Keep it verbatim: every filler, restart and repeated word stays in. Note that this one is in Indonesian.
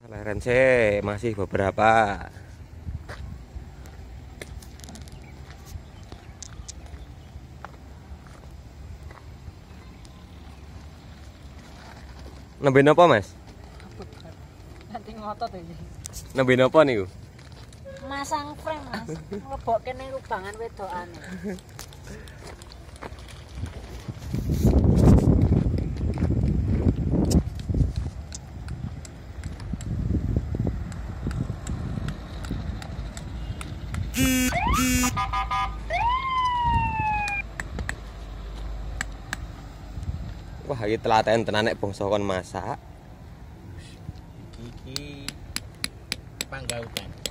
Clearance masih beberapa. Nembe napa, Mas? Nanti ngotot iki. Nembe napa niku? Masang frame, Mas. Nglebokke ning lubangan wedokane. Wah, iki telaten tenan nek bangsa kon masak. Iki panggautan.